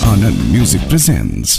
Anand Music presents.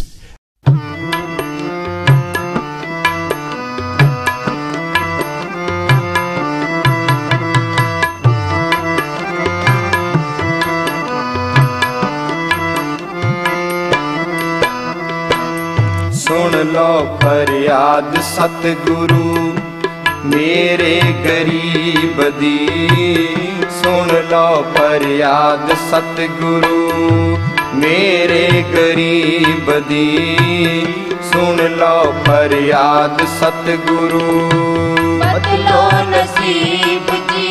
सुन लो फरियाद सतगुरु मेरे गरीब दी। सुन लो फरियाद सतगुरु मेरे गरीब दी। सुन लो फरियाद सतगुरु। बदलो नसीब जी,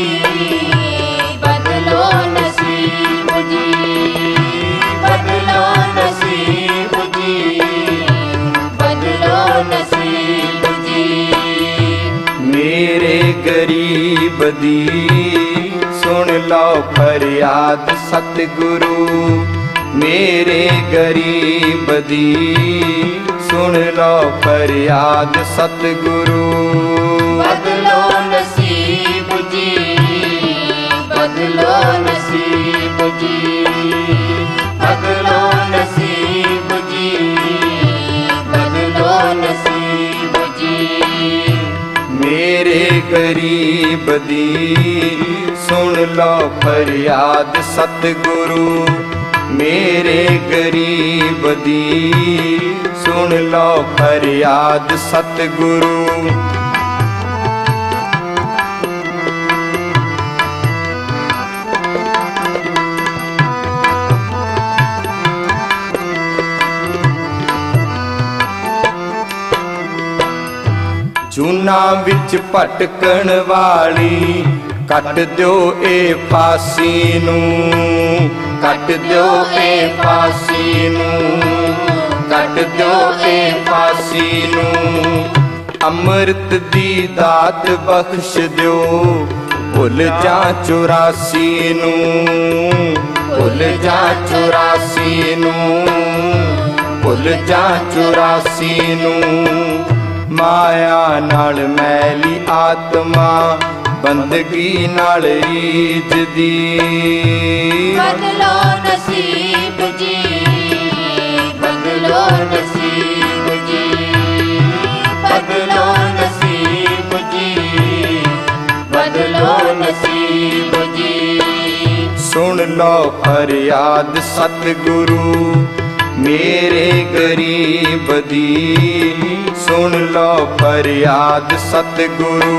बदलो नसीब जी, बदलो नसीब जी, बदलो नसीब जी। मेरे गरीब दी सुन लो फरियाद सतगुरु मेरे गरीब दी। सुन लो फरियाद सतगुरु। बदलो नसीब जी, बदलो नसीब जी, बदलो नसीब जी, बदलो नसीब जी। मेरे गरीब दी सुन लो फरियाद सतगुरु मेरे गरीब दी। सुन लो फरियाद सतगुरु। जूना विच भटकण वाली कट दियो ए फांसी नूं। कट दियो ए फांसी नूं। कट दियो ए फांसी नूं। अमृत दी दात बख्श दियो भुल जा 84 नूं। भुल जा 84 नूं। भुल जा 84 नूं। माया नाल मैली आत्मा बंदगी नाल रीझ दी। बदलो नसीब जी, बदलो नसीब जी, बदलो नसीब जी, बदलो नसीब जी। सुन लो फरियाद सतगुरु मेरे गरीब दी। सुन लो फरियाद सतगुरु।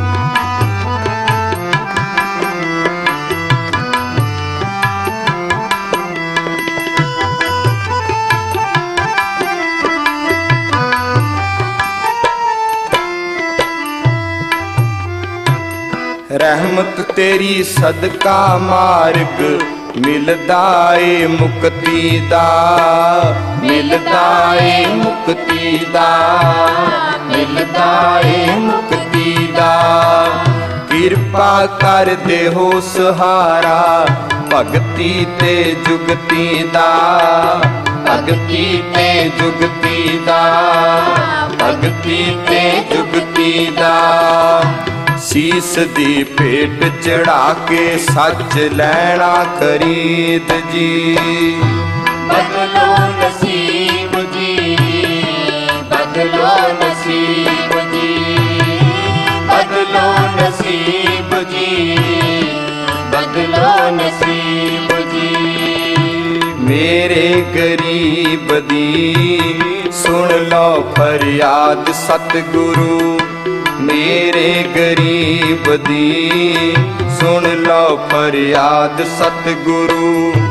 रहमत तेरी सदका मार्ग मिलदा ए मुक्ति दा। मिलदा ए मुक्ति दा। मिलदा ए मुक्ति दा। किरपा कर दे हो सहारा भगती ते जुगती दा। भगती ते जुगती दा। भगती ते जुगती दा। शीस दी पेट चढ़ा के सच लैना खरीद जी। बदलो नसीब जी, बदलो नसीब जी, बदलो नसीब जी, बदलो नसीब जी। मेरे गरीब दी सुन लो फरियाद सतगुरु मेरे गरीब दी। सुन लो फरियाद सतगुरु।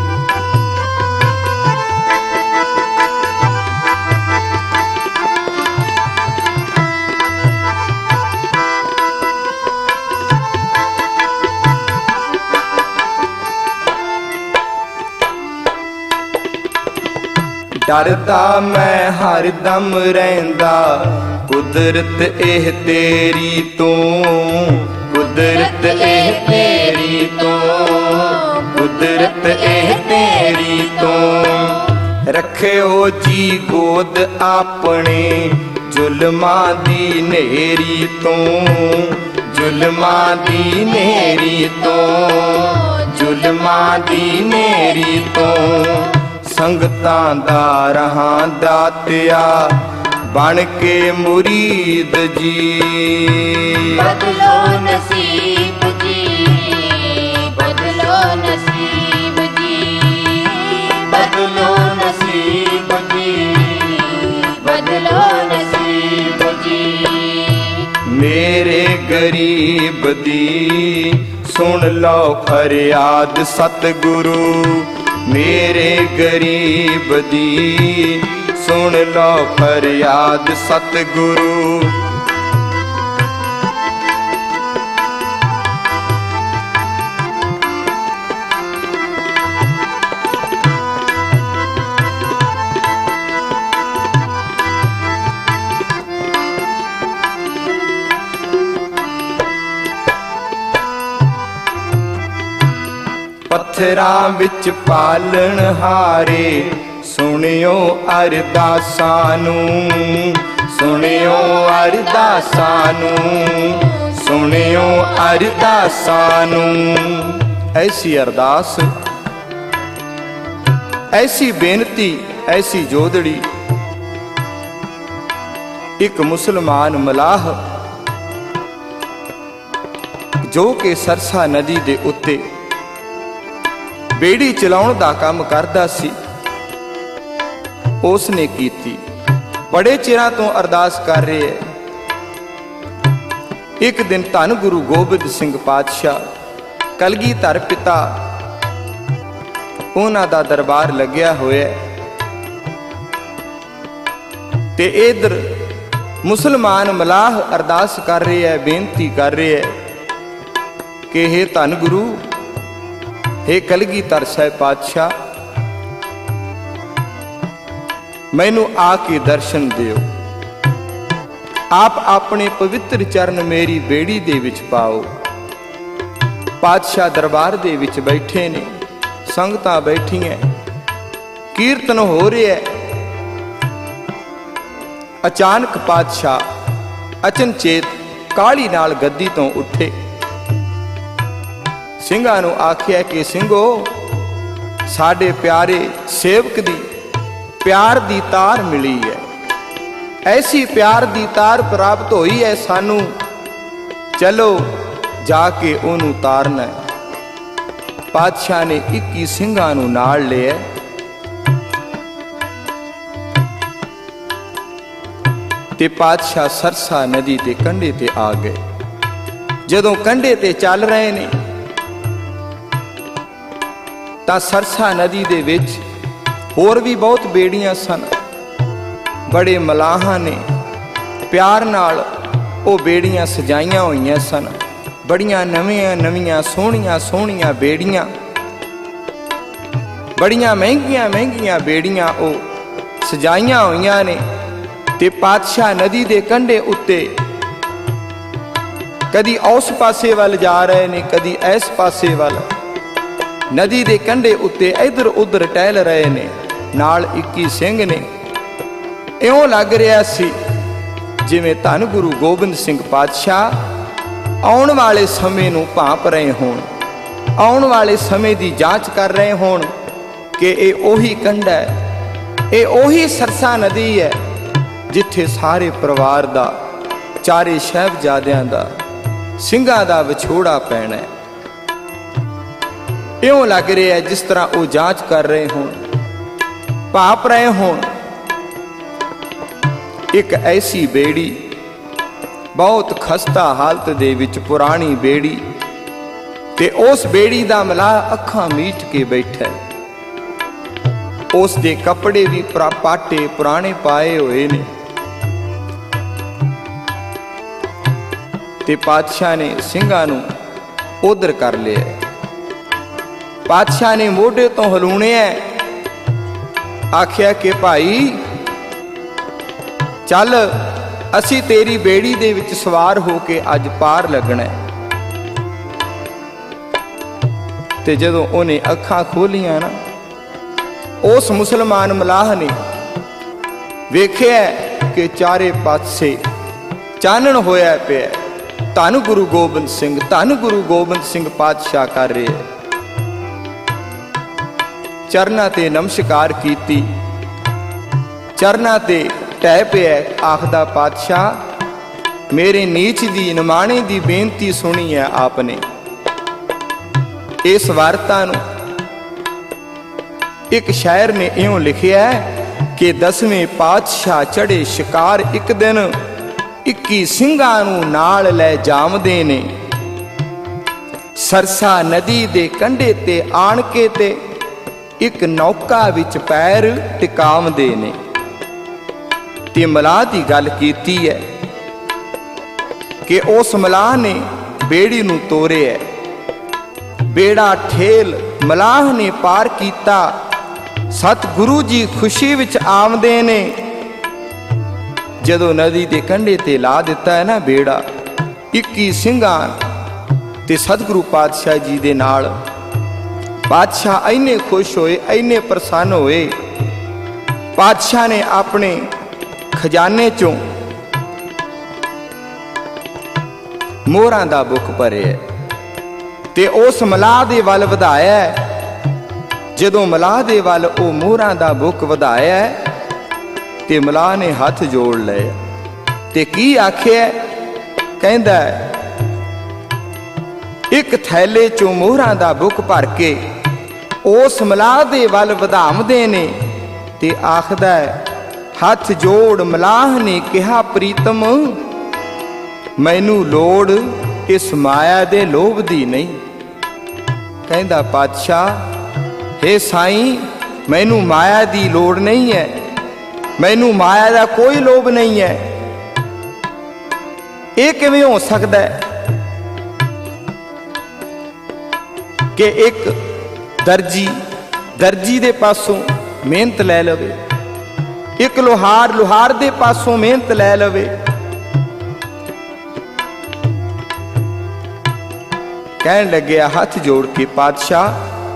डरदा मैं हर दम रहिंदा कुदरत एह तेरी तो। कुदरत एह तेरी तो। कुदरत एह तेरी तो। रखियो जी गोद अपने जुल्मां दी नेरी तो। जुल्मां दी नेरी तो। जुल्मां दी नेरी तो। ਸੰਗਤਾਂ ਦਾ ਰਹਾਂ ਦਾਤਿਆ बन के मुरीद जी। बदलो नसीब जी, बदलो नसीब जी, बदलो नसीब जी, बदलो नसीब जी। मेरे गरीब दी सुन लो फरियाद सतगुरु, मेरे गरीब दी सुन लो फरियाद सतगुरु। पत्थरां विच पालन हारे सुनियो अरदासां नूं, सुनियो अरदासां नूं, सुनियो अरदासां नूं। ऐसी अरदास, ऐसी बेनती, ऐसी जोदड़ी एक मुसलमान मलाह जो कि सरसा नदी दे उत्ते बेड़ी चलाउण दा काम करदा सी, उसने कीती। बड़े चिरां तो अरदास कर रहे है। एक दिन धन गुरु गोबिंद सिंह पातशाह कलगीधर पिता उन्हां दा दरबार लग्या होया ते इधर मुसलमान मलाह अरदास कर रहे है, बेनती कर रहे है कि हे धन गुरु, हे कलगीधर साहिब पातशाह, मैनू आके दर्शन दियो। आप अपने पवित्र चरण मेरी बेड़ी दे विच पाओ। पातशाह दरबार दे विच बैठे ने, संगतां बैठियां, कीर्तन हो रहा है। अचानक पातशाह अचनचेत काली नाल गद्दी तो उठे, ਸਿੰਘਾਂ ਨੂੰ आखिया कि ਸਿੰਘੋ साडे प्यारे सेवक दी प्यार दी तार मिली है, ऐसी प्यार दी तार प्राप्त हुई है सानू, चलो जाके ओनू तारना है। पातशाह ने 21 ਸਿੰਘਾਂ ਨੂੰ नाल लिया ते पातशाह सरसा नदी के कंढे ते आ गए। जदों कंढे ते चल रहे ने तां सरसा नदी दे विच होर भी बहुत बेड़ियां सन। बड़े मलाहां ने प्यार नाल वो बेड़ियां सजाइयां होईयां सन। बड़ियां नवीआं नवीआं सोहणियां सोहणियां बेड़ियां, बड़ियां महंगियां महंगियां बेड़ियां वो सजाइयां होईयां ने ते पातशाह नदी दे कंढे उत्ते कदी उस पासे वाल जा रहे ने, कदी इस पासे वाल, नदी दे कंढे उत्ते इधर उधर टहल रहे ने। नाल 21 सिंह ने। इउं लग रहा सी जिवें धन गुरु गोबिंद सिंह पातशाह आउण वाले समय नूं भांप रहे होण, आउण वाले समय दी जांच कर रहे होण कि ये ओही कंढा है, ये ओही सरसा नदी है जिथे सारे परिवार दा, चारे साहिबजादियां दा, ਸਿੰਘਾਂ दा विछोड़ा पैना है। इउं लग रहा है जिस तरह वो जांच कर रहे हों, भाप रहे हों। एक ऐसी बेड़ी बहुत खस्ता हालत दे विच पुरानी बेड़ी ते उस बेड़ी दा मलाह अखां मीट के बैठा है। उस दे कपड़े भी पाटे पुराने पाए हुए ने ते पातशाह ने ਸਿੰਘਾਂ ਨੂੰ उधर कर लिया। पातशाह ने मोढे तो हलूणे आख्या कि भाई चल असी तेरी बेड़ी दे विच सवार हो के अज पार लगना है। ते जदों उन्हें अखां खोलियां ना, उस मुसलमान मलाह ने वेख्या कि चारे पासे चानण होया पिया। धन गुरु गोबिंद सिंह, धन गुरु गोबिंद सिंह पातशाह कर रहे चरना ते नमस्कार कीती। चरना ते टह पिया, आखदा पातशाह मेरे नीच दी निमाणे दी बेनती सुनी है आपने। इस वार्ता नूं एक शायर ने इउं लिखिया है कि 10वें पातशाह चढ़े शिकार एक दिन 21 ਸਿੰਘਾਂ ਨੂੰ ਨਾਲ ਲੈ ਜਾਮਦੇ ਨੇ। सरसा नदी दे कंढे ते आण के ते एक नौका विच पैर टिकावदे ने। ते मलाह दी गल कीती है कि उस मलाह ने बेड़ी नूं तोड़िया, बेड़ा ठेल मलाह ने पार कीता। सतगुरु जी खुशी विच आमदे ने। जदों नदी दे कंढे ते ला दिता है ना बेड़ा, 21 ਸਿੰਘਾਂ ते सतगुरु पातशाह जी दे नाल पातशाह इन्ने खुश होए, इन्ने प्रसन्न होए। पातशाह ने अपने खजाने चों मोहरां दा बुक भरिया ते उस मलाह दे वल वधाया। जदों मलाह दे वल ओ मोहरां दा बुक वधाया ते मलाह ने हथ जोड़ लए ते की आखिया, कहंदा एक थैले चों मोहरां दा बुक भर के उस मलाह दे वल वधावदे ने ते आखदा हथ जोड़ मलाह ने कहा प्रीतम मैनू लोड़ इस माया दे लोभ दी नहीं। कहंदा पातशाह हे साईं मैनू माया दी लोड़ नहीं है, मैनू माया दा कोई लोभ नहीं है। ये किवें हो सकदा है कि एक दर्जी दे पासों मेहनत लै लवे, एक लोहार दे पासों मेहनत लै लवे। कहन लगे हाथ जोड़ के पातशाह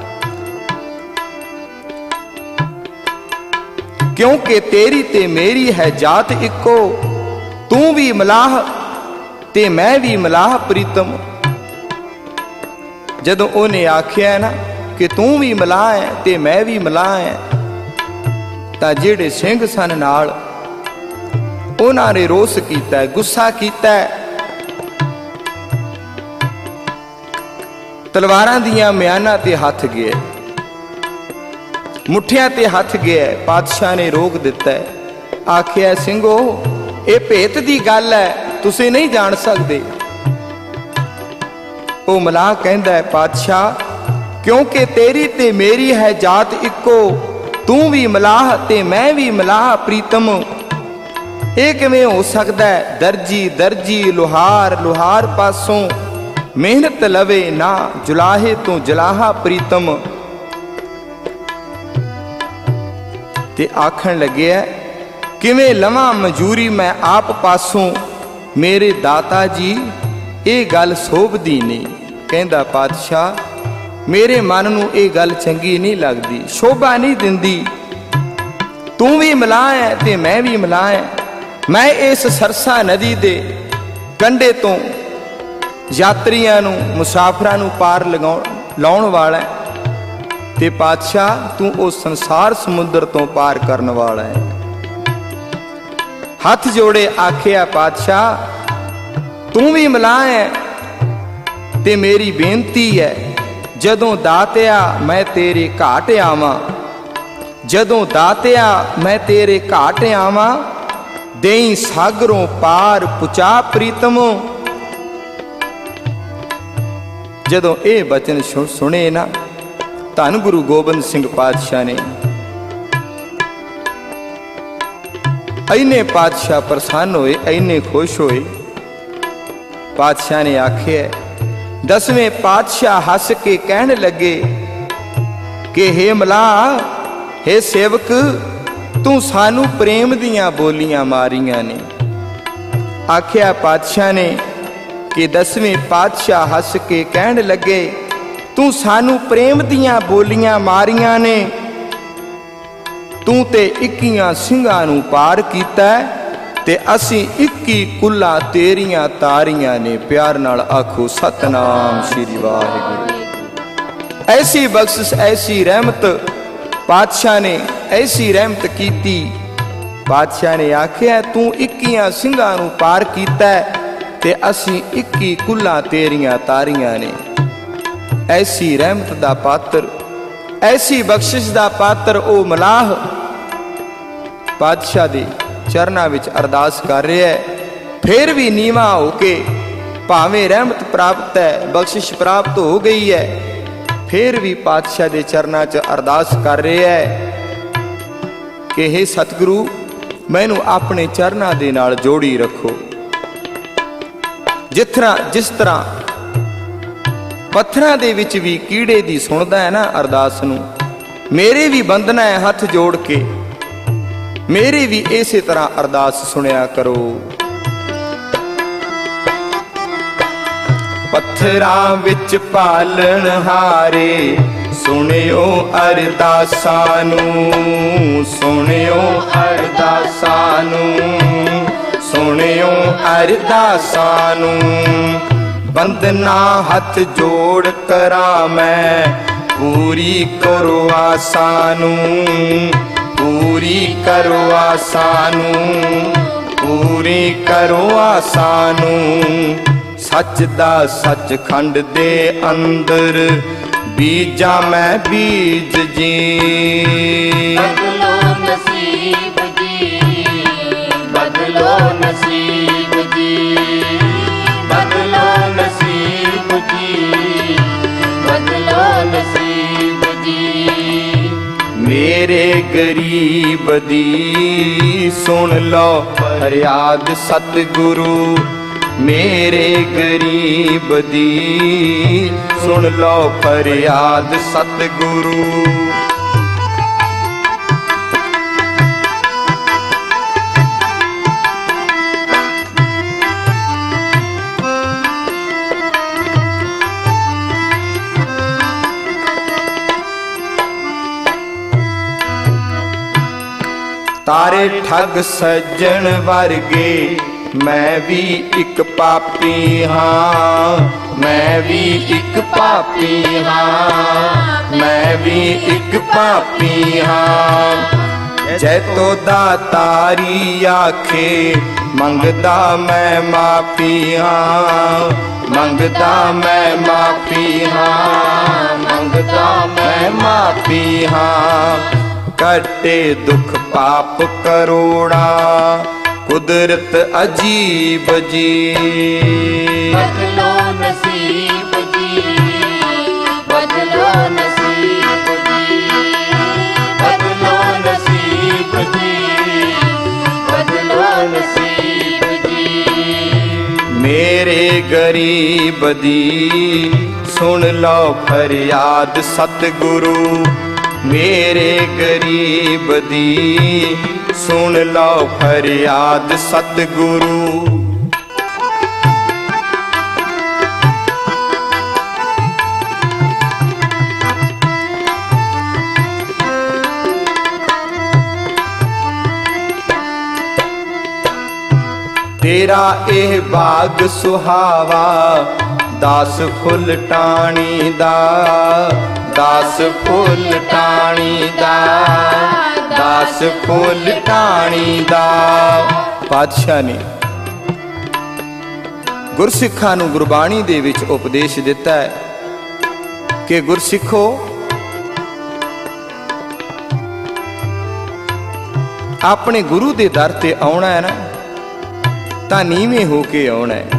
क्योंकि तेरी ते मेरी है जात इको, तू भी मलाह ते मैं भी मलाह प्रीतम। जदों उन्हें आखिया ना कि तू भी मलाह है ते मैं भी मलाह है, तां जिहड़े सिंह सन नाल उन्हां ने रोस कीता, गुस्सा कीता। तलवारां दियां म्यानां ते हथ गए, मुठियां ते हथ गए। पातशाह ने रोक दिता, आखिया ਸਿੰਘੋ ये भेत दी गल है, तुसीं नहीं जान सकदे। ओ मलाह कहंदा है पातशाह क्योंकि तेरी ते मेरी है जात इको, तू भी मलाह ते मैं भी मलाह प्रीतम। ये किवें हो सकदा है दर्जी लोहार पासों मेहनत लवे ना, जुलाहे तो जलाहा प्रीतम। ते आखण लगे किवें लवां मजूरी मैं आप पासों, मेरे दाता जी ये गल शोभदी नहीं। कहंदा पातशाह मेरे मन नूं ये गल चंगी नहीं लगदी, शोभा नहीं दिंदी। तू भी मलाह है ते मैं भी मलाह है। मैं इस सरसा नदी दे कंढे तो यात्रियां नूं मुसाफरां नूं पार लाउण वाला है ते पातशाह तू उस संसार समुद्र तो पार करन वाला है। हथ जोड़े आखिया पातशाह तू भी मलाह है ते मेरी बेनती है जदों दातिया मैं तेरे घाट आवां, जदों दातिया मैं तेरे घाट आवां, देई सागरों पार पुचा प्रीतमों। जदों ये बचन सुने ना धन गुरु गोबिंद सिंह पातशाह ने इन्ने पातशाह प्रसन्न होए, इन्ने खुश होए। पातशाह ने आखे 10वें पातशाह हस के कहन लगे कि हे मलाह हे सेवक तू सानू प्रेम दियां बोलियां मारियां ने। आखिया पातशाह ने कि 10वें पातशाह हस के कहन लगे तू सानू प्रेम दियां बोलियां मारियां ने, तू ते 21 ਸਿੰਘਾਂ नूं पार कीता ते असी 21 कुल्ला तेरियां तारियां ने। प्यार नाल आखो सतनाम श्री वाहिगुरू। ऐसी बख्शिश ऐसी रहमत पातशाह ने ऐसी रहमत कीती। पातशाह ने आख्या तू 21 ਸਿੰਘਾਂ ਨੂੰ पार कीता ते असीं 21 कुल्लां तेरियां तारियां ने। ऐसी रहमत दा पात्र, ऐसी बख्शिश दा पात्र ओ मलाह पातशाह दे चरनां विच अरदास कर रहा है। फिर भी नीवा होके भावें रहमत प्राप्त है, बख्शिश प्राप्त हो गई है, फिर भी पातशाह दे चरनां च अरदास कर रहा है कि हे सतगुरु मैनू अपने चरनां दे नाल जोड़ी रखो। जिस तरह पत्थरां दे विच भी कीड़े दी सुनदा है ना अरदास नूं, मेरे भी बंधना है हथ जोड़ के, मेरे भी इसे तरह अरदास सुनिया करो। पत्थरां विच पालन हारे सुनियो अरदासां नूं, सुनियो अरदासां नूं, सुनियो अरदासां नूं। बंदना हथ जोड़ करा मैं पूरी करो आसां नूं, पूरी करो आसां नूं, पूरी करो आसां नूं। सच दा सचखंड दे अंदर बीजा मैं बीज जी। बदलो नसीब जी, बदलो नसीब जी, बदलो नसीब जी, बदलो नसीब जी। मेरे गरीब दी सुन लो फरियाद सतगुरु, मेरे गरीब दी सुन लो फरियाद सतगुरु। तारे ठग सज्जन वर्गे मैं भी एक पापी हाँ, मैं भी एक पापी हाँ, मैं भी एक पापी हाँ। जै तो दातारी आखे मंगदा मैं माफी हाँ, मंगदा मैं माफी हाँ, मंगदा मैं माफी हाँ। कटे दुख पाप करोड़ा कुदरत अजीब जी। बदलो नसीब जी, बदलो नसीब जी, बदलो नसीब जी, बदलो नसीब जी। मेरे गरीब दी सुन लो फरियाद सतगुरु, मेरे गरीब दी सुन लो फरियाद सतगुरु। तेरा एह बाग सुहावा दास फुल टाणी दा, दास फुल टाणी दा, दास फुल टाणी दा। पातशाह ने गुरसिखां नूं गुरबाणी दे विच उपदेश दिता है कि गुरसिखो अपने गुरु दे दर ते आउणा है ना तां नीवें हो के आउणा है।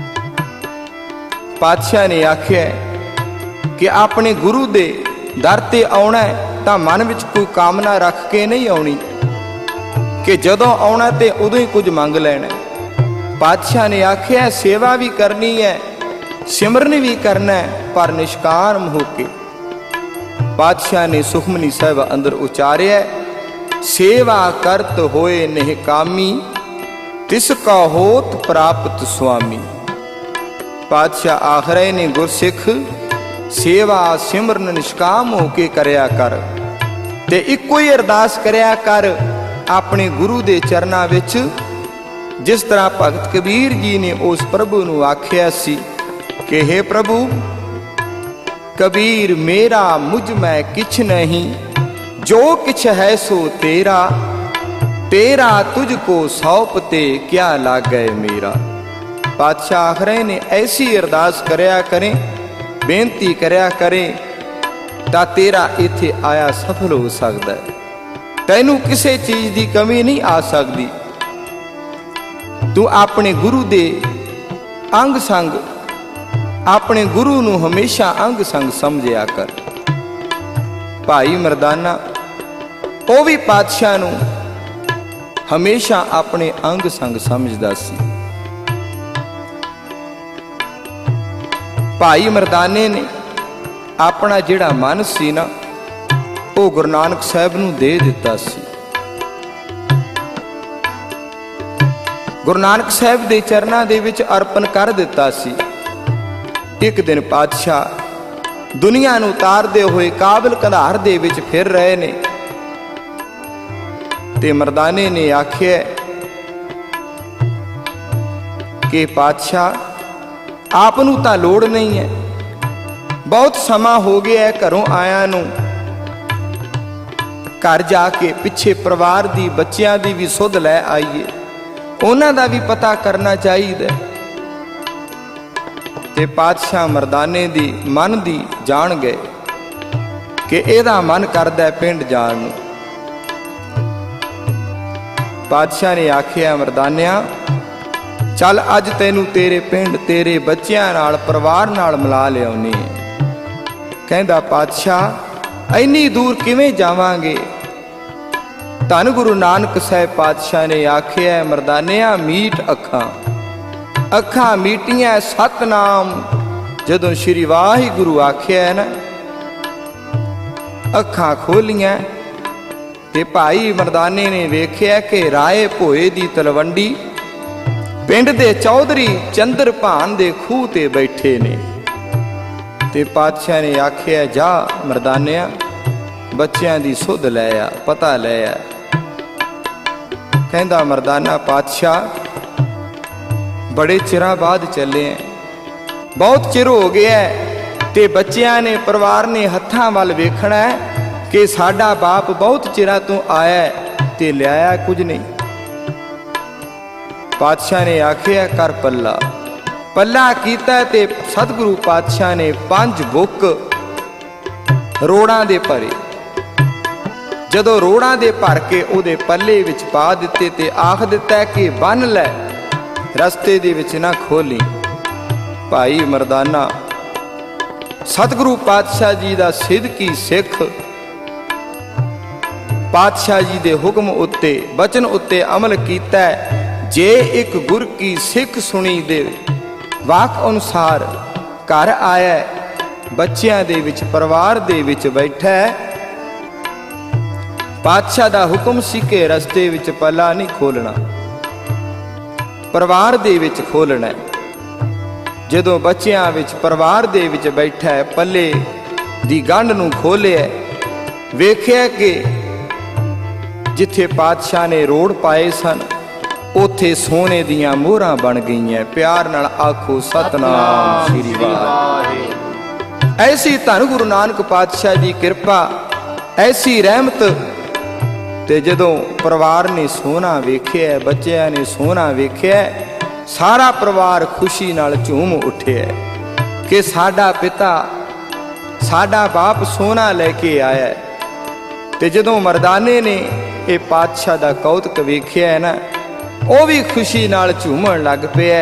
पातशाह ने आख्या कि अपने गुरु दे दर ते आउणा है तां मन विच कोई कामना रख के नहीं आउणी कि जदों आउणा ते उदों ही कुछ मंग लैणा। पातशाह ने आख्या सेवा भी करनी है, सिमरन भी करना है, पर निष्काम होके। पातशाह ने सुखमनी साहिब अंदर उचारिया सेवा करत होए निहकामी, तिसका होत प्राप्त स्वामी। पातशाह आखरे ने गुरसिख सेवा सिमरन निष्काम होके करया कर ते इक्को ही अरदास करया कर अपने गुरु दे चरना विच। जिस तरह भगत कबीर जी ने उस प्रभु नूं आख्या सी कि हे प्रभु कबीर मेरा मुझ में किछ नहीं, जो किछ है सो तेरा, तेरा तुझको सौंपते क्या लागे मेरा। पातशाह आख रहे ने ऐसी अरदास करया करें, बेनती करया करें तां तेरा इत्थे आया सफल हो सकदा है। तैनू किसी चीज़ की कमी नहीं आ सकती। तू अपने गुरु दे अंग संग, अपने गुरु नू हमेशा अंग संग समझिया कर। भाई मरदाना वो भी पातशाह नू हमेशा अपने अंग संग समझदा सी। भाई मरदाने ने अपना जिहड़ा मन सी ना वो गुरु नानक साहब नू दे दिता सी। गुरु नानक साहब दे चरनां दे विच अर्पण कर दिता सी। एक दिन पातशाह दुनिया नू तारदे होए काबल कंधार दे विच फिर रहे ने ते मरदाने ने आखिया कि पातशाह आप नू तां लोड़ नहीं है, बहुत समा हो गया है घरों आया नू, घर जाके पिछे परिवार दी बच्चियां दी भी सुध लै आईए, उन्हां दा भी पता करना चाहिए। ते पातशाह मरदाने दी मन दी जान गए कि एदा मन करदा है पिंड जाण नूं। पातशाह ने आखिया मरदानिया चल अज तैनू तेरे पिंड तेरे बच्चियां नाल परिवार नाल मिला लियाउनी है। कहंदा पातशाह इन्नी दूर किवें जावांगे। धन गुरु नानक साहब पातशाह ने आखिया मरदानिया मीट अखां, अखां मीटियां सतनाम। जदों श्री वाहिगुरु आखिया है ना अखां खोलियां ते भाई मरदाने ने वेख्या कि राए भोए दी तलवंडी पिंड दे चौधरी चंद्र भान दे खूह ते बैठे ने। ते पातशाह ने आखिया जा मरदानिया बच्चियां दी सुध लै आ, पता लै आ। कहंदा मरदाना पातशाह बड़े चिरां बाद चले हैं, बहुत चिर हो गया है ते बच्चियां ने परिवार ने हत्थां वल वेखना है कि साडा बाप बहुत चिरां तो आया ते लियाया कुछ नहीं। पातशाह ने आखिया कर पल्ला, पल्ला कीता ते सतगुरु पातशाह ने 5 बुक रोड़ां दे भरे। जदों रोड़ां दे भर के उहदे पल्ले विच पा दिते ते आख दिता कि बन लै, रस्ते दे विच ना खोली। भाई मरदाना सतगुरु पातशाह जी दा सिद्दकी सिख पातशाह जी दे हुक्म उत्ते बचन उत्ते अमल कीता। जे एक गुर की सिख सुनी दे वाक अनुसार घर आया, बच्चियां दे विच परिवार दे विच बैठा। पातशाह दा हुक्म सी कि रस्ते विच पल्ला नहीं खोलना, परिवार दे विच खोलना। जदों बच्चियां विच परिवार दे विच बैठा है पल्ले दी गंढ नूं खोलिया, वेख्या कि जिथे पातशाह ने रोड़ पाए सन उथे सोने दियां मोहरां बन गईयां। प्यार नाल आखो सतनाम श्री वाहिगुरू। ऐसी धन गुरु नानक पातशाह जी कृपा, ऐसी रहमत। ते जदों परिवार ने सोना वेख्या, बच्चियां ने सोना वेख्या, सारा परिवार खुशी नाल झूम उठिया कि साडा पिता साडा बाप सोना लेके आया। ते जदों मरदाने ने ये पातशाह दा कौतक वेख्या है ना, वो भी खुशी नाल झूमण लग पिया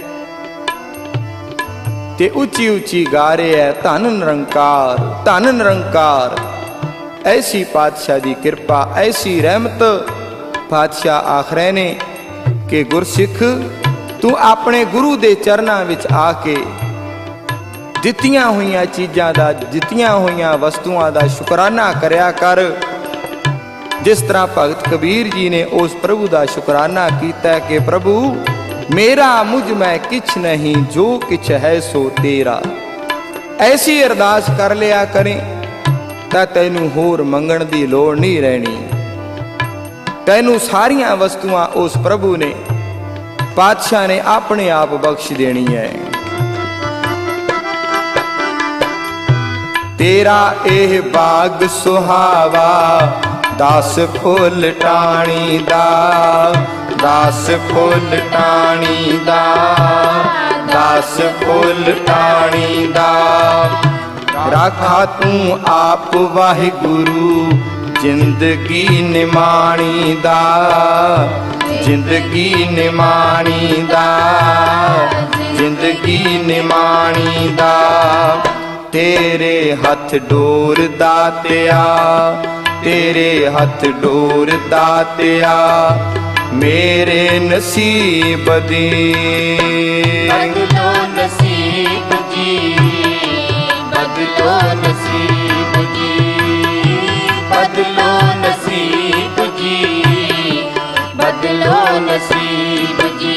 ते उची उची गा रहा है धन निरंकार, धन निरंकार। ऐसी पातशाह की कृपा, ऐसी रहमत। पातशाह आखरे ने कि गुरसिख तू अपने गुरु दे चरनां विच आके दित्तियां हुईयां चीज़ां दा, दित्तियां हुईयां वस्तुआं दा शुकराना करया कर। जिस तरह भगत कबीर जी ने उस प्रभु का शुकराना किया कि प्रभु मेरा मुझ में किछ नहीं, जो किछ है सो तेरा। ऐसी अरदास कर लिया करें तां तैनू होर मंगण दी लोड़ नहीं रहनी। तैनू सारियां वस्तुआं उस प्रभु ने पातशाह ने अपने आप बख्श देनी है। तेरा एह बाग सुहावा दास फुल टाणी दा, दास फुल टाणी दा, दास फुल टाणी दा। राखा तू आप वाहिगुरु जिंदगी निमाणी दा, जिंदगी निमाणी दा, जिंदगी निमाणी दा। तेरे हथ डोर दातिया, तेरे हथ डोर दातिया मेरे नसीब दी। बदलो नसीब जी, बदलो नसीब जी, बदलो नसीब जी, बदलो नसीब जी।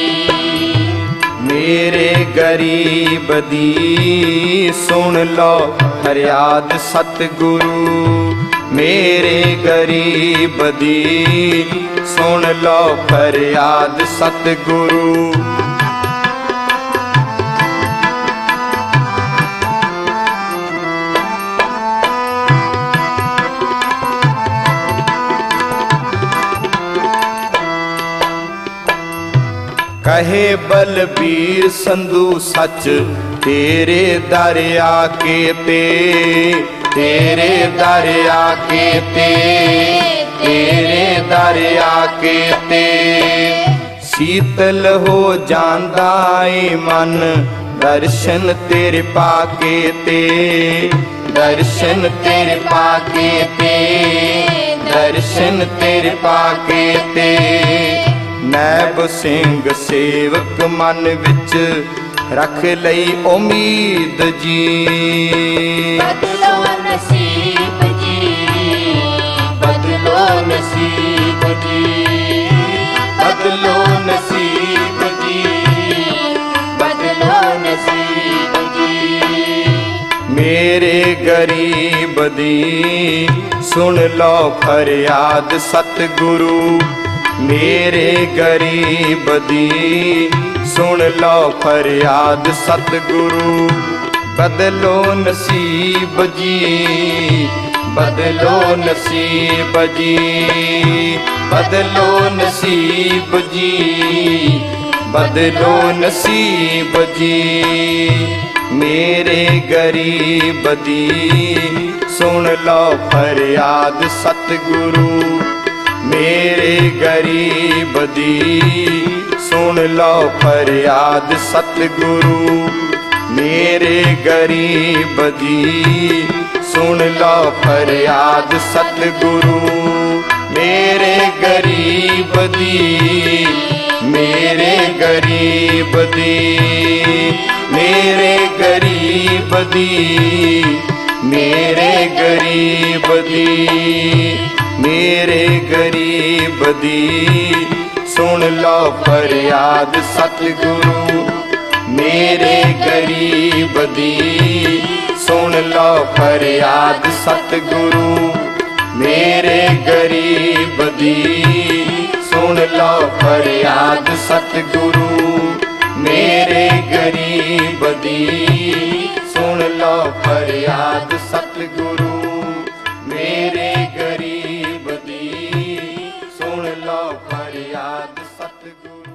मेरे गरीब दी सुन लो फरियाद सतगुरु, मेरे गरीब दी सुन लो फरियाद सतगुरु। कहे बलबीर संधू सच तेरे दर आके ते, तेरे दर आके ते, तेरे दर आके ते। शीतल हो जांदा ए मन दर्शन तेरे पाके ते, दर्शन तेरे पाके ते, दर्शन तेरे पाके ते। नैब सिंह सेवक मन विच रख लई उम्मीद जी। बदलो नसीब जी, बदलो नसीब जी, बदलो नसीब जी, बदलो नसीब जी। मेरे गरीब दी सुन लो फरियाद सतगुरु, मेरे गरीब दी सुन लो फरियाद सतगुरु। बदलो नसीब जी, बदलो नसीब जी, बदलो नसीब जी, बदलो नसीब जी। मेरे गरीब दी सुन लो फरियाद सतगुरु, मेरे गरीब दी सुन लो फरियाद सतगुरु। मेरे गरीब दी सुन लो फरियाद सतगुरु। मेरे गरीब दी, मेरे गरीब दी, मेरे गरीब दी, मेरे गरीब दी, मेरे गरीब दी सुन लो फरियाद सतगुरु। मेरे गरीब दी सुन लो फरियाद सतगुरु। मेरे गरीब दी सुन लो फरियाद सतगुरु। मेरे गरीब दी सुन लो फरियाद सतगुरु। मेरे गरीब दी सुन लो फरियाद सतगुरु।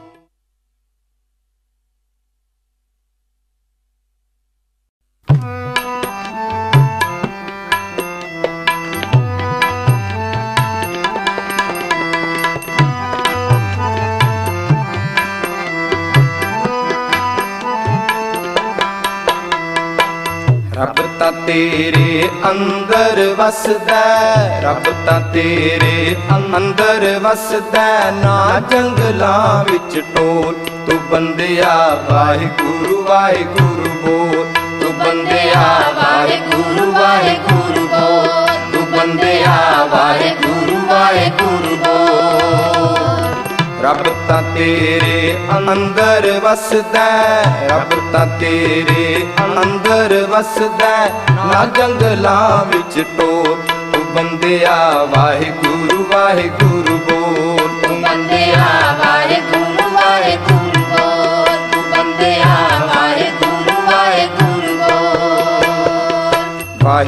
रब तां तेरे अंदर वसदा, रब तां तेरे अंदर वसदा। ना जंगलां विच टोल तू बंदिया वाहिगुरु वाहिगुरु बोल। तू बंदिया वाहिगुरु वाहिगुरु बोल। तू बंदिया वाहिगुरु वाहिगुरु बोल। रब तां तेरे अंदर वसदा, रब तां तेरे अंदर वसदा। ना जंगलां विच टोल तू बंदिया वाहिगुरु वाहिगुरु बोल। तू बंदिया वाहिगुरु वाहिगुरु बोल। तू बंदिया वाहिगुरु वाहिगुरु बोल।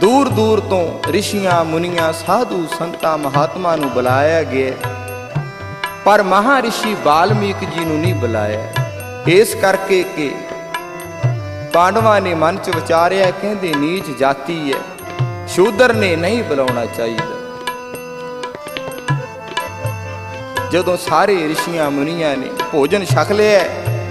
दूर दूर तो ऋषियां मुनियां साधु संतां महात्मा नूं बुलाया गया, पर महारिषि वाल्मीकि जी नूं नहीं बुलाया। इस करके कि पांडवां ने मन च विचारिया, कहंदे नीच जाति है, शूदर ने नहीं बुलाउणा चाहिए। जदों सारे ऋषियां मुनियां ने भोजन छक लिया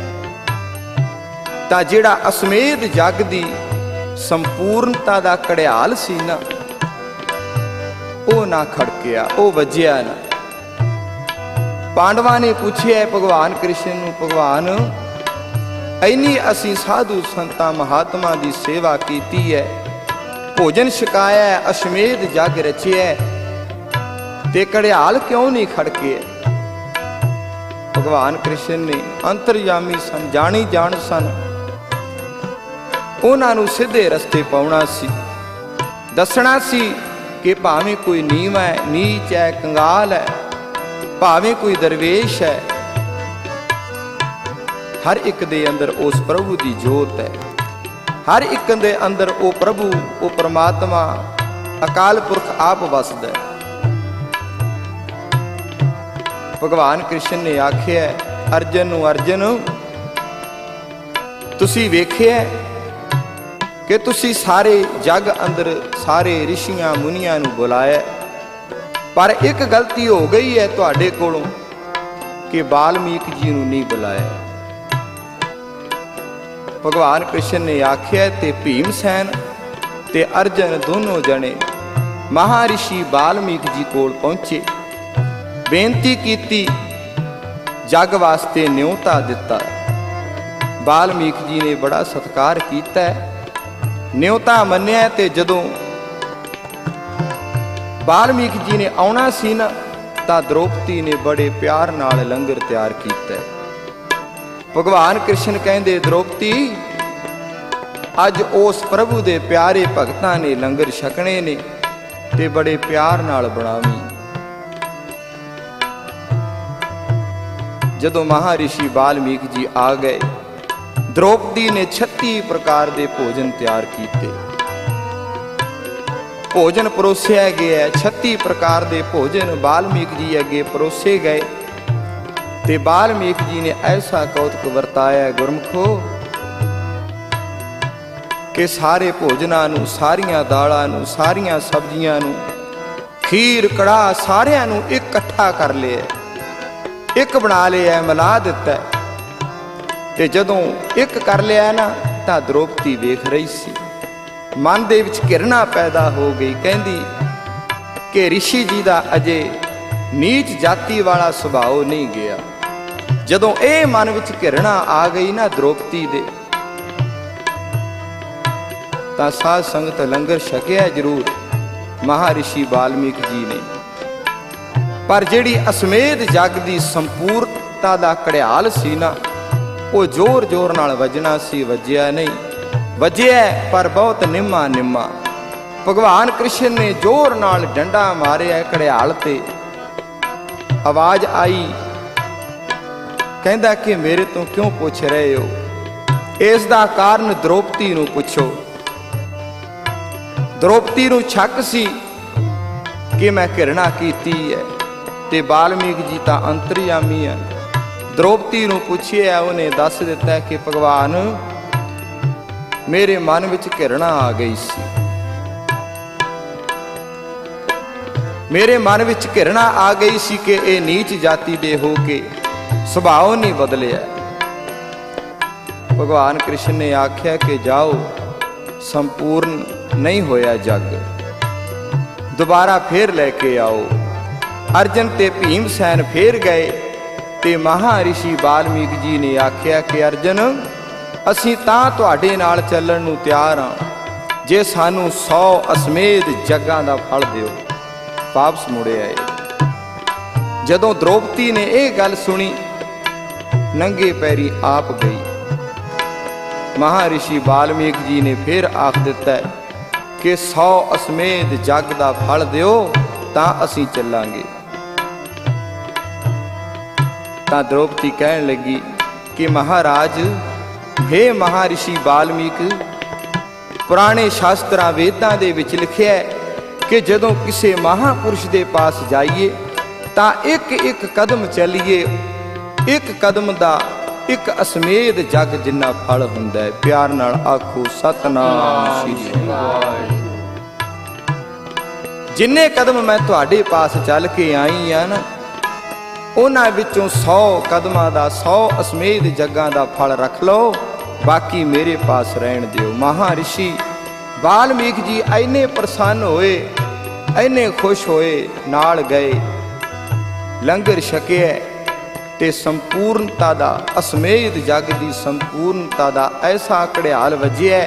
तां जिहड़ा असमेध जग दी संपूर्णता दा कड़ियाल सी ना, वो ना खड़किया, वो वजिया ना। पांडवां ने पूछिया भगवान कृष्ण नूं, भगवान इन्नी असी साधु संतां महात्मा दी सेवा कीती है, भोजन छकाया, अश्मेध जग रचिया, ते कड़ियाल क्यों नहीं खड़के? भगवान कृष्ण ने अंतरयामी सन, जानी जान सन, उन्हां नूं सीधे रस्ते पाउणा सी, दसना सी कि भावें कोई नीवा है, नीच है, कंगाल है, भावें कोई दरवेश है, हर एक दे अंदर उस प्रभु की जोत है, हर एक दे अंदर वो प्रभु, वो परमात्मा अकाल पुरख आप वसदा है। भगवान कृष्ण ने आख्या अर्जन नूं, अर्जन तुसी वेखिया कि तुसी सारे जग अंदर सारे ऋषियां मुनियां नूं बुलाया, पर एक गलती हो गई है तुहाडे कोलों कि वाल्मीकि जी नूं नहीं बुलाया। भगवान कृष्ण ने आख्या ते भीमसैन ते अर्जन दोनों जने महारिषि वाल्मीकि जी कोल पहुंचे, बेनती कीती, जग वास्ते न्योता दिता। वाल्मीकि जी ने बड़ा सत्कार कीता, न्योता मन्निया। ते जदों वाल्मीकि जी ने आउणा सी ना, तां द्रौपदी ने बड़े प्यार नाल लंगर तैयार कीता। भगवान कृष्ण कहंदे द्रौपदी अज उस प्रभु दे प्यारे भगतां ने लंगर छकणे ने, ते बड़े प्यार नाल बनावी। जदों महारिषि वाल्मीकि जी आ गए, द्रौपदी ने 36 प्रकार के भोजन तैयार किए। भोजन परोसिया गया, 36 प्रकार के भोजन वाल्मीकि जी अगे परोसे गए। ते वाल्मीकि जी ने ऐसा कौतुक वरताया गुरमुखो कि सारे भोजनां नूं, सारियां दालां नूं, सारियां सब्जियां नूं, खीर कड़ाह सारियां नूं इकट्ठा कर लिया, एक बना लिया, मिला दिता। ते जदों एक कर लिया ना, तां द्रौपदी वेख रही सी, मन दे विच घिरना पैदा हो गई। कहंदी कि ऋषि जी दा अजे नीच जाति वाला सुभाव नहीं गया। जदों ए मन विच घिरना आ गई ना द्रौपदी दे, तां साध संगत लंगर छकिया जरूर महारिषि वाल्मीकि जी ने, पर जिहड़ी असमेध जग दी संपूर्णता दा कड़ियाल सी ना, वो जोर जोर नाल वजना सी, वजिया नहीं। वजिया पर बहुत निम्मा निम्मा। भगवान कृष्ण ने जोर नाल डंडा मारिया कड़ियाल ते, आवाज आई, कहंदा कि मेरे तो क्यों पुछ रहे हो? इस दा कारण द्रौपदी नूं पुछो। द्रौपदी नूं शक सी कि मैं घृणा कीती है, ते वाल्मीकि जी तां अंतरयामी है। द्रौपदी नूं पुछिया, उन्हें दस दिता कि भगवान मेरे मन विच घृणा आ गई सी, मेरे मन विच घृणा आ गई सी कि ये नीच जाति दे हो के सुभाव नहीं बदलिया। भगवान कृष्ण ने आख्या कि जाओ, संपूर्ण नहीं होया जग, दोबारा फिर लेके आओ। अर्जन ते भीमसैन फिर गए, ते महारिषि वाल्मीकि जी ने आख्या कि अर्जन असीं तां तुहाडे नाल चलण नूं तैयार हां जे सानू 100 असमेध जगां दा फल दिओ। वापस मुड़े आए। जदों द्रौपदी ने यह गल सुनी, नंगे पैरी आप गई। महारिषि वाल्मीकि जी ने फिर आख दिता कि 100 असमेध जग दा फल दिओ तां असीं चलांगे। तां द्रौपदी कहन लगी कि महाराज, हे महारिषि वाल्मीकि, ਪੁਰਾਣੇ ਸ਼ਾਸਤਰਾਂ ਵੇਦਾਂ ਦੇ ਵਿੱਚ ਲਿਖਿਆ ਹੈ ਕਿ ਜਦੋਂ ਕਿਸੇ ਮਹਾਪੁਰਸ਼ ਦੇ ਪਾਸ ਜਾਈਏ ਤਾਂ ਇੱਕ ਇੱਕ ਕਦਮ ਚੱਲੀਏ, ਇੱਕ ਕਦਮ ਦਾ ਇੱਕ ਅਸਮੇਧ ਜਗ ਜਿੰਨਾ ਫਲ ਹੁੰਦਾ ਹੈ। ਪਿਆਰ ਨਾਲ ਆਖੋ ਸਤਨਾਮ ਸ੍ਰੀ ਵਾਹਿਗੁਰੂ। ਜਿੰਨੇ ਕਦਮ ਮੈਂ ਤੁਹਾਡੇ ਪਾਸ ਚੱਲ ਕੇ ਆਈ ਆ ਨਾ, ਉਹਨਾਂ ਵਿੱਚੋਂ 100 ਕਦਮਾਂ ਦਾ 100 ਅਸਮੇਧ ਜੱਗਾਂ ਦਾ ਫਲ ਰੱਖ ਲਓ, ਬਾਕੀ ਮੇਰੇ ਪਾਸ ਰਹਿਣ ਦਿਓ। ਮਹਾਰਿਸ਼ੀ ਵਾਲਮੀਕ ਜੀ ਇੰਨੇ ਪ੍ਰਸੰਨ ਹੋਏ, ਇੰਨੇ ਖੁਸ਼ ਹੋਏ, ਨਾਲ ਗਏ, ਲੰਗਰ ਛਕਿਆ ਤੇ ਸੰਪੂਰਨਤਾ ਦਾ, ਅਸਮੇਧ ਜਗ ਦੀ ਸੰਪੂਰਨਤਾ ਦਾ ਐਸਾ ਘੜਿਆਲ ਵੱਜਿਆ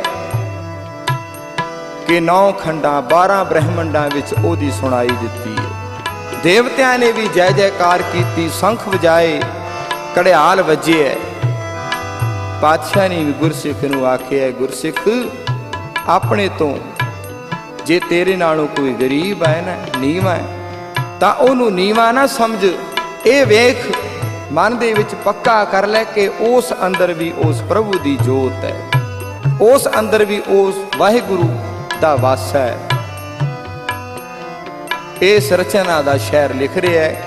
ਕਿ 9 ਖੰਡਾਂ 12 ਬ੍ਰਹਮੰਡਾਂ ਵਿੱਚ ਉਹਦੀ ਸੁਣਾਈ ਦਿੱਤੀ ਹੈ। ਦੇਵਤਿਆਂ ਨੇ ਵੀ ਜੈ ਜੈਕਾਰ ਕੀਤੀ, ਸ਼ੰਖ ਵਜਾਏ, ਘੜਿਆਲ ਵੱਜਿਆ। ਪਾਤਸ਼ਾਹ ਨੇ ਵੀ ਗੁਰਸਿੱਖ ਨੂੰ ਆਖਿਆ, ਗੁਰਸਿੱਖ ਆਪਣੇ ਤੋਂ ਜੇ ਤੇਰੇ ਨਾਲੋਂ ਕੋਈ ਗਰੀਬ ਹੈ ਨਾ, ਨੀਵਾਂ ਹੈ, ਤਾਂ ਉਹਨੂੰ ਨੀਵਾਂ ਨਾ ਸਮਝ। ਇਹ ਵੇਖ, ਮਨ ਦੇ ਵਿੱਚ ਪੱਕਾ ਕਰ ਲੈ ਕਿ ਉਸ ਅੰਦਰ ਵੀ ਉਸ ਪ੍ਰਭੂ ਦੀ ਜੋਤ ਹੈ, ਉਸ ਅੰਦਰ ਵੀ ਉਸ ਵਾਹਿਗੁਰੂ ਦਾ ਵਾਸ ਹੈ। ਇਸ ਰਚਨਾ ਦਾ ਸ਼ਾਇਰ ਲਿਖ ਰਿਹਾ ਹੈ,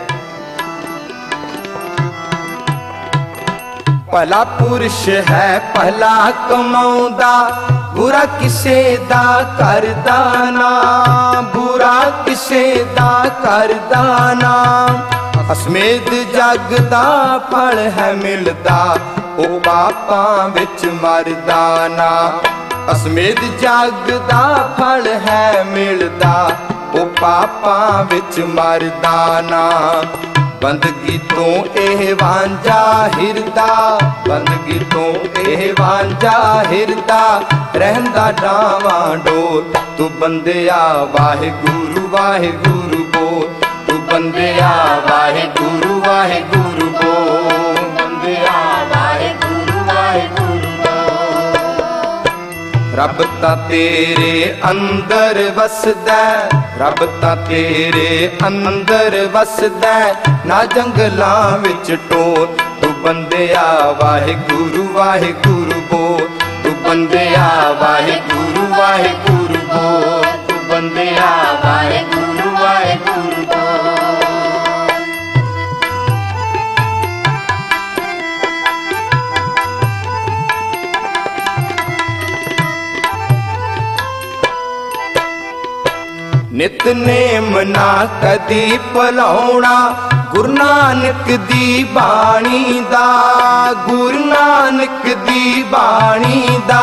ਭਲਾ ਪੁਰਸ਼ ਹੈ ਭਲਾ ਕਮਾਉਂਦਾ, ਬੁਰਾ ਕਿਸੇ ਦਾ ਕਰਦਾ ਨਾ, ਬੁਰਾ ਕਿਸੇ ਦਾ ਕਰਦਾ ਨਾ। ਅਸਮੇਧ ਜਗ ਦਾ ਫਲ ਹੈ ਮਿਲਦਾ, ਉਹ ਪਾਪਾਂ ਵਿੱਚ ਮਰਦਾ ਨਾ। ਅਸਮੇਧ ਜਗ ਦਾ ਫਲ ਹੈ ਮਿਲਦਾ, ਉਹ ਪਾਪਾਂ ਵਿੱਚ ਮਰਦਾ ਨਾ। ਬੰਦਗੀ ਤੋਂ ਇਹ ਵਾਂਝਾ ਹਿਰਦਾ, ਬੰਦਗੀ ਤੋਂ ਇਹ ਵਾਂਝਾ ਹਿਰਦਾ, ਰਹਿੰਦਾ ਡਾਵਾਂ ਡੋਲ। ਤੂੰ ਬੰਦਿਆ ਵਾਹਿਗੁਰੂ ਵਾਹਿਗੁਰੂ ਬੋਲ, ਤੂੰ ਬੰਦਿਆ ਵਾਹਿਗੁਰੂ ਵਾਹਿਗੁਰੂ ਬੋਲ, ਬੰਦਿਆ ਵਾਹਿਗੁਰੂ ਵਾਹਿਗੁਰੂ ਬੋਲ। ਰੱਬ ਤਾਂ ਤੇਰੇ ਅੰਦਰ ਵਸਦਾ, ਰੱਬ ਤਾਂ ਤੇਰੇ ਅੰਦਰ ਵਸਦਾ, ਨਾ ਜੰਗਲਾਂ ਵਿੱਚ ਟੋਲ। ਤੂੰ ਬੰਦਿਆ ਵਾਹਿਗੁਰੂ ਵਾਹਿਗੁਰੂ ਬੋਲ, ਤੂੰ ਬੰਦਿਆ ਵਾਹਿਗੁਰੂ ਵਾਹਿਗੁਰੂ ਬੋਲ, ਤੂੰ ਬੰਦਿਆ ਵਾਹਿਗੁਰੂ ਵਾਹਿਗੁਰੂ ਬੋਲ। ਨਿਤਨੇਮ ਨਾ ਕਦੀ ਭੁਲਾਉਣਾ, ਗੁਰੂ ਨਾਨਕ ਦੀ ਬਾਣੀ ਦਾ, ਗੁਰੂ ਨਾਨਕ ਦੀ ਬਾਣੀ ਦਾ।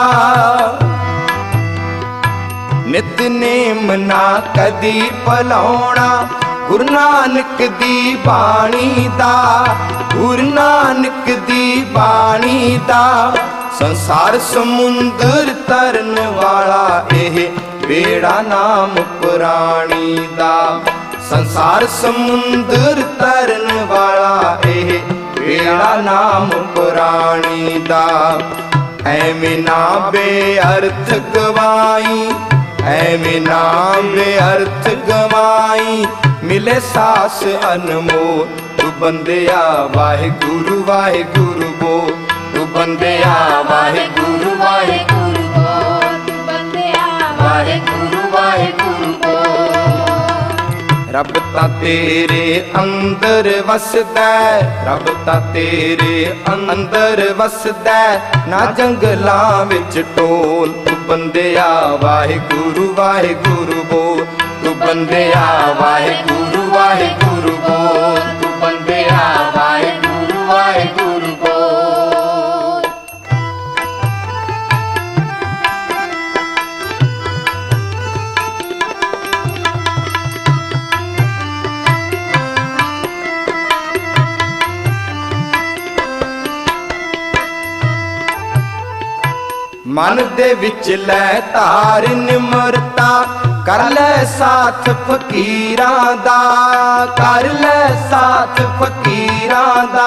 ਨਿਤਨੇਮ ਨਾ ਕਦੀ ਭੁਲਾਉਣਾ, ਗੁਰੂ ਨਾਨਕ ਦੀ ਬਾਣੀ ਦਾ, ਗੁਰੂ ਨਾਨਕ ਦੀ ਬਾਣੀ ਦਾ। ਸੰਸਾਰ ਸਮੁੰਦਰ ਤਰਨ ਵਾਲਾ ਇਹ ਬੇੜਾ ਨਾਮ ਪੁਰਾਣੀ ਦਾ, ਸੰਸਾਰ ਸਮੁੰਦਰ ਤਰਨ ਵਾਲਾ ਇਹ ਬੇੜਾ ਨਾਮ ਪੁਰਾਣੀ ਦਾ। ਐਵੇਂ ਨਾ ਬੇਅਰਥ ਗਵਾਈ, ਐਵੇਂ ਨਾ ਬੇਅਰਥ ਗਵਾਈ, ਮਿਲੇ ਸਾਸ ਅਨਮੋਲ। ਤੂੰ ਬੰਦਿਆ ਵਾਹਿਗੁਰੂ ਵਾਹਿਗੁਰੂ ਬੋਲ, ਤੂੰ ਬੰਦਿਆ ਵਾਹਿਗੁਰੂ ਵਾਹਿਗੁਰੂ ਬੋਲ, ਤੂੰ ਬੰਦਿਆ ਵਾਹਿਗੁਰੂ ਵਾਹਿਗੁਰੂ ਬੋਲ। ਰੱਬ ਤਾਂ ਤੇਰੇ ਅੰਦਰ ਵਸਦਾ, ਰੱਬ ਤਾਂ ਤੇਰੇ ਅੰਦਰ ਵਸਦਾ, ਨਾ ਜੰਗਲਾਂ ਵਿੱਚ ਟੋਲ। ਤੂੰ ਬੰਦਿਆ ਵਾਹਿਗੁਰੂ ਵਾਹਿਗੁਰੂ ਬੋਲ, ਤੂੰ ਬੰਦਿਆ ਵਾਹਿਗੁਰੂ ਵਾਹਿਗੁਰੂ ਬੋਲ, ਤੂੰ ਬੰਦਿਆ ਵਾਹਿਗੁਰੂ ਵਾਹਿਗੁਰੂ ਬੋਲ। ਮਨ ਦੇ ਵਿੱਚ ਲੈ ਧਾਰ ਨਿਮਰਤਾ, ਕਰ ਲੈ ਸਾਥ ਫਕੀਰਾਂ ਦਾ, ਕਰ ਲੈ ਸਾਥ ਫਕੀਰਾਂ ਦਾ।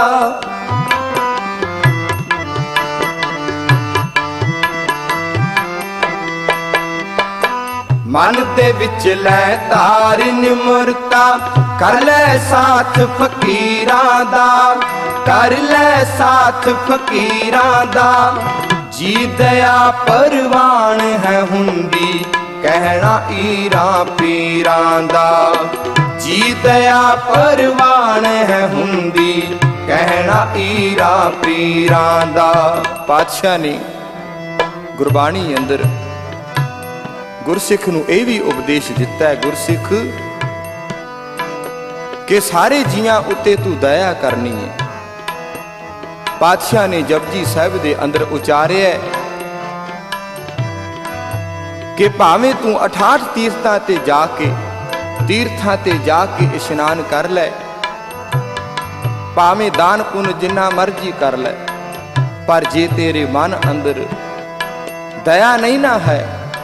ਮਨ ਦੇ ਵਿੱਚ ਲੈ ਧਾਰ ਨਿਮਰਤਾ, ਕਰ ਲੈ ਸਾਥ ਫਕੀਰਾਂ ਦਾ, ਕਰ ਲੈ ਸਾਥ ਫਕੀਰਾਂ ਦਾ। जी दया परवान है हुंदी कहना ईरा पीरां दा। जी दया परवान है हुंदी कहना ईरा पीरां दा। पातशाह ने गुरबाणी अंदर गुरसिख नूं ਇਹ ਵੀ ਉਪਦੇਸ਼ ਦਿੱਤਾ ਹੈ, गुरसिख कि सारे जियां उत्ते तू दया करनी है। पातशाह ने जपजी साहिब दे अंदर उचारिया कि भावें तू 68 तीर्थां ते जाके इशनान कर लै, भावें दान पुन जिन्ना मर्जी कर लै, पर जे तेरे मन अंदर दया नहीं ना है,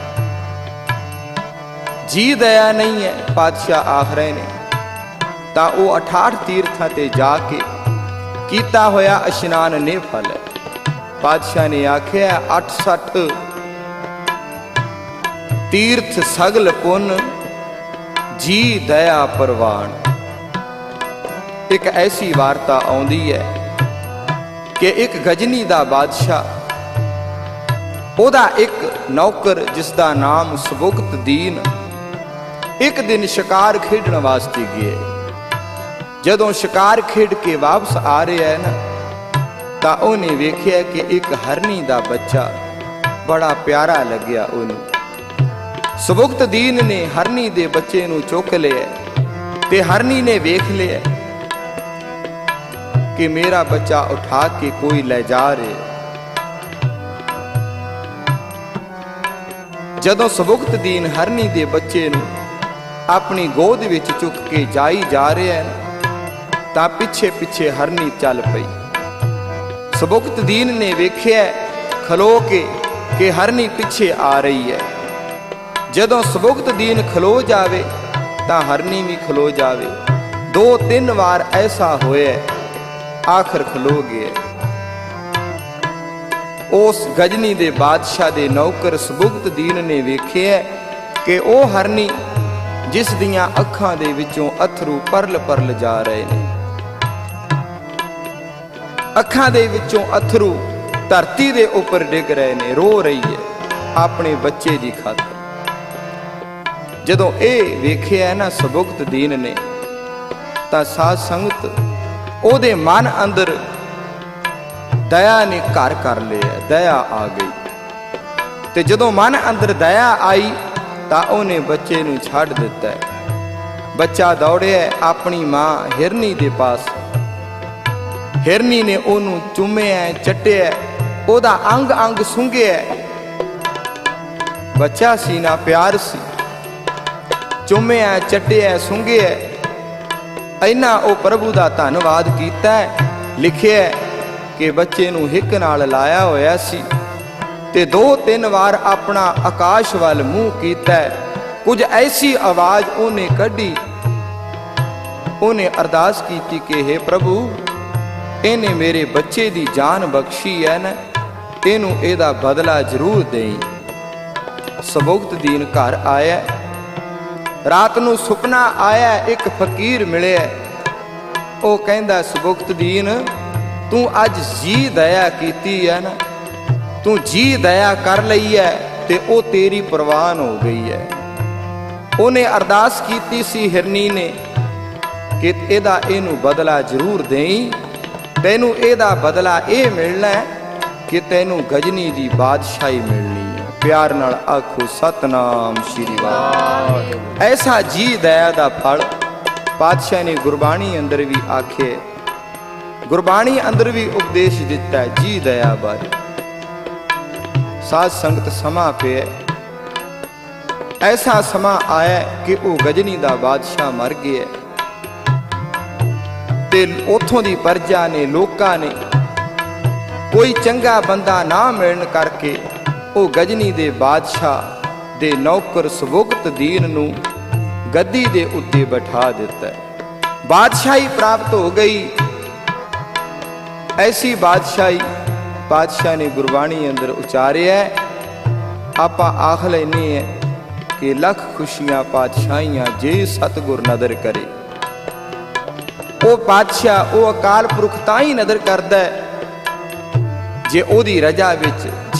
जी दया नहीं है, पातशाह आख रहे ने, ਤਾਂ ਉਹ 68 ਤੀਰਥਾਂ ਤੇ ਜਾ ਕੇ ਕੀਤਾ ਹੋਇਆ ਇਸ਼ਨਾਨ ਨੇ ਫਲ ਹੈ। ਪਾਤਸ਼ਾਹ ਨੇ ਆਖਿਆ 68 ਤੀਰਥ ਸਗਲ ਪੁੰਨ ਜੀ ਦਇਆ ਪ੍ਰਵਾਨ। ਇੱਕ ਐਸੀ ਵਾਰਤਾ ਆਉਂਦੀ ਹੈ ਕਿ ਇੱਕ ਗਜਨੀ ਦਾ ਬਾਦਸ਼ਾਹ, ਉਹਦਾ ਇੱਕ ਨੌਕਰ ਜਿਸ ਦਾ ਨਾਮ ਸੁਬੁਕਤ ਦੀਨ, ਇੱਕ ਦਿਨ ਸ਼ਿਕਾਰ ਖੇਡਣ ਵਾਸਤੇ ਗਿਆ। ਜਦੋਂ ਸ਼ਿਕਾਰ ਖੇਡ ਕੇ ਵਾਪਸ ਆ ਰਿਹਾ ਹੈ ਨਾ, ਤਾਂ ਉਹਨੇ ਵੇਖਿਆ ਕਿ ਇੱਕ ਹਰਨੀ ਦਾ ਬੱਚਾ ਬੜਾ ਪਿਆਰਾ ਲੱਗਿਆ ਉਹਨੂੰ। ਸੁਬੁਕਤ ਦੀਨ ਨੇ ਹਰਨੀ ਦੇ ਬੱਚੇ ਨੂੰ ਚੁੱਕ ਲਿਆ ਤੇ ਹਰਨੀ ਨੇ ਵੇਖ ਲਿਆ ਕਿ ਮੇਰਾ ਬੱਚਾ ਉਠਾ ਕੇ ਕੋਈ ਲੈ ਜਾ ਰਿਹਾ। ਜਦੋਂ ਸੁਬੁਕਤ ਦੀਨ ਹਰਨੀ ਦੇ ਬੱਚੇ ਨੂੰ ਆਪਣੀ ਗੋਦ ਵਿੱਚ ਚੁੱਕ ਕੇ ਜਾਈ ਜਾ ਰਿਹਾ ਹੈ ਤਾਂ ਪਿੱਛੇ ਪਿੱਛੇ ਹਰਨੀ ਚੱਲ ਪਈ। ਸੁਬੁਕਤ ਦੀਨ ਨੇ ਵੇਖਿਆ ਖਲੋ ਕੇ ਕਿ ਹਰਨੀ ਪਿੱਛੇ ਆ ਰਹੀ ਹੈ। ਜਦੋਂ ਸੁਬੁਕਤ ਦੀਨ ਖਲੋ ਜਾਵੇ ਤਾਂ ਹਰਨੀ ਵੀ ਖਲੋ ਜਾਵੇ। 2-3 ਵਾਰ ਐਸਾ ਹੋਇਆ, ਆਖਰ ਖਲੋ ਗਿਆ। ਉਸ ਗਜਨੀ ਦੇ ਬਾਦਸ਼ਾਹ ਦੇ ਨੌਕਰ ਸੁਬੁਕਤ ਦੀਨ ਨੇ ਵੇਖਿਆ ਕਿ ਉਹ ਹਰਨੀ ਜਿਸ ਦੀਆਂ ਅੱਖਾਂ ਦੇ ਵਿੱਚੋਂ ਅਥਰੂ ਪਰਲ ਪਰਲ ਜਾ ਰਹੇ ਨੇ, ਅੱਖਾਂ ਦੇ ਵਿੱਚੋਂ ਅਥਰੂ ਧਰਤੀ ਦੇ ਉੱਪਰ ਡਿੱਗ ਰਹੇ ਨੇ, ਰੋ ਰਹੀ ਹੈ ਆਪਣੇ ਬੱਚੇ ਦੀ ਖਾਤਰ। ਜਦੋਂ ਇਹ ਵੇਖਿਆ ਨਾ ਸੁਬੁਕਤ ਦੀਨ ਨੇ, ਤਾਂ ਸਾਧ ਸੰਗਤ ਉਹਦੇ ਮਨ ਅੰਦਰ ਦਇਆ ਨੇ ਘਰ ਕਰ ਲਿਆ, ਦਇਆ ਆ ਗਈ। ਤੇ ਜਦੋਂ ਮਨ ਅੰਦਰ ਦਇਆ ਆਈ ਤਾਂ ਉਹਨੇ ਬੱਚੇ ਨੂੰ ਛੱਡ ਦਿੱਤਾ। ਬੱਚਾ ਦੌੜਿਆ ਆਪਣੀ ਮਾਂ ਹਿਰਨੀ ਦੇ ਪਾਸ। ਹਿਰਨੀ ਨੇ ਉਹਨੂੰ ਚੁੰਮਿਆ, ਚੱਟਿਆ, ਉਹਦਾ ਅੰਗ ਅੰਗ ਸੁੰਘਿਆ। ਬੱਚਾ ਸੀ ਨਾ, ਪਿਆਰ ਸੀ। ਚੁੰਮਿਆ, ਚੱਟਿਆ, ਸੁੰਘਿਆ। ਇੰਨਾ ਉਹ ਪ੍ਰਭੂ ਦਾ ਧੰਨਵਾਦ ਕੀਤਾ। ਲਿਖਿਆ ਕਿ ਬੱਚੇ ਨੂੰ ਹਿੱਕ ਨਾਲ ਲਾਇਆ ਹੋਇਆ ਸੀ ਤੇ 2-3 ਵਾਰ ਆਪਣਾ ਆਕਾਸ਼ ਵੱਲ ਮੂੰਹ ਕੀਤਾ। ਕੁਝ ਐਸੀ ਆਵਾਜ਼ ਉਹਨੇ ਕੱਢੀ, ਉਹਨੇ ਅਰਦਾਸ ਕੀਤੀ ਕਿ हे ਪ੍ਰਭੂ, ਇਹਨੇ ਮੇਰੇ ਬੱਚੇ ਦੀ ਜਾਨ ਬਖਸ਼ੀ ਹੈ ਨਾ, ਇਹਨੂੰ ਇਹਦਾ ਬਦਲਾ ਜ਼ਰੂਰ ਦੇਈ। ਸੁਬੁਕਤ ਦੀਨ ਘਰ ਆਇਆ। ਰਾਤ ਨੂੰ ਸੁਪਨਾ ਆਇਆ, ਇੱਕ ਫਕੀਰ ਮਿਲਿਆ। ਉਹ ਕਹਿੰਦਾ ਸੁਬੁਕਤ ਦੀਨ, ਤੂੰ ਅੱਜ ਜੀ ਦਇਆ ਕੀਤੀ ਹੈ ਨਾ, ਤੂੰ ਜੀ ਦਇਆ ਕਰ ਲਈ ਹੈ ਤੇ ਉਹ ਤੇਰੀ ਪ੍ਰਵਾਨ ਹੋ ਗਈ ਹੈ। ਉਹਨੇ ਅਰਦਾਸ ਕੀਤੀ ਸੀ ਹਿਰਨੀ ਨੇ ਕਿ ਇਹਨੂੰ ਬਦਲਾ ਜ਼ਰੂਰ ਦੇਈ। ਤੈਨੂੰ ਇਹਦਾ ਬਦਲਾ ਇਹ ਮਿਲਣਾ ਹੈ ਕਿ ਤੈਨੂੰ ਗਜਨੀ ਦੀ ਬਾਦਸ਼ਾਹੀ ਮਿਲਣੀ ਹੈ। ਪਿਆਰ ਨਾਲ ਆਖੋ ਸਤਨਾਮ ਸ਼੍ਰੀ ਵਾਹਿਗੁਰੂ। ਐਸਾ ਜੀ ਦਇਆ ਦਾ ਫਲ ਪਾਤਸ਼ਾਹ ਨੇ ਗੁਰਬਾਣੀ ਅੰਦਰ ਵੀ ਆਖੇ, ਗੁਰਬਾਣੀ ਅੰਦਰ ਵੀ ਉਪਦੇਸ਼ ਦਿੱਤਾ ਜੀ ਦਇਆ ਬਾਰੇ। ਸਾਧ ਸੰਗਤ ਸਮਾਂ ਪਿਆ, ਐਸਾ ਸਮਾਂ ਆਇਆ ਕਿ ਉਹ ਗਜਨੀ ਦਾ ਬਾਦਸ਼ਾਹ ਮਰ ਗਿਆ ਤੇ ਉਥੋਂ ਦੀ ਪ੍ਰਜਾ ਨੇ, ਲੋਕਾਂ ਨੇ ਕੋਈ ਚੰਗਾ ਬੰਦਾ ਨਾ ਮਿਲਣ ਕਰਕੇ ਉਹ ਗਜਨੀ ਦੇ ਬਾਦਸ਼ਾਹ ਦੇ ਨੌਕਰ ਸੁਬੁਕਤ ਦੀਨ ਨੂੰ ਗੱਦੀ ਦੇ ਉੱਤੇ ਬਿਠਾ ਦਿੱਤਾ। ਬਾਦਸ਼ਾਹੀ ਪ੍ਰਾਪਤ ਹੋ ਗਈ। ਐਸੀ ਬਾਦਸ਼ਾਹੀ ਪਾਤਸ਼ਾਹ ਨੇ ਗੁਰਬਾਣੀ ਅੰਦਰ ਉਚਾਰਿਆ। ਆਪਾਂ ਆਖ ਲੈਨੇ ਹੈ ਕਿ ਲੱਖ ਖੁਸ਼ੀਆਂ ਪਾਤਸ਼ਾਹੀਆਂ ਜੇ ਸਤਿਗੁਰ ਨਦਰ ਕਰੇ। ਉਹ ਪਾਤਸ਼ਾਹ, ਉਹ ਅਕਾਲ ਪੁਰਖ ਤਾਂ ਹੀ ਨਦਰ ਕਰਦਾ ਜੇ ਉਹਦੀ ਰਜਾ ਵਿੱਚ